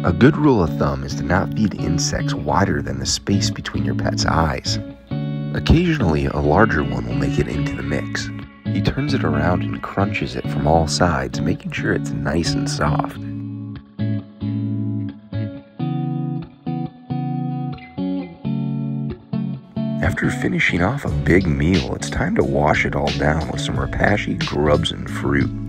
A good rule of thumb is to not feed insects wider than the space between your pet's eyes. Occasionally, a larger one will make it into the mix. He turns it around and crunches it from all sides, making sure it's nice and soft. After finishing off a big meal, it's time to wash it all down with some rapashi, grubs, and fruit.